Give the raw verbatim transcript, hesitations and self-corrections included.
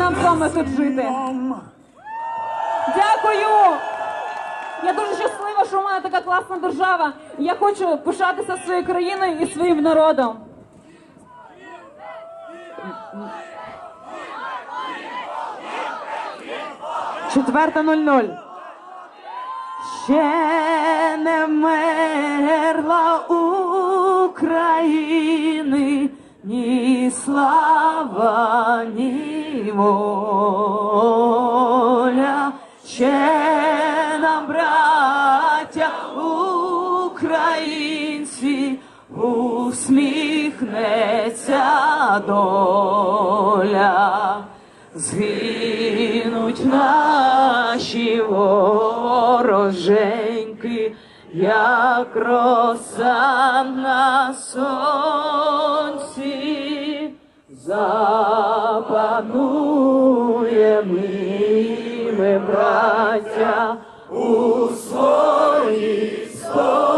нам з вами тут жити. Дякую! Я дуже щаслива, що в мене така класна держава. Я хочу пишатися своєю країною і своїм народом. Четверта нуль нуль. Ще не мерла України ні слава, ні воля. Ще нам, браття українці, усміхнеться доля. Згинуть наші вороженьки, як роса на сонці. Запануємо ми, браття, у своїй стороні.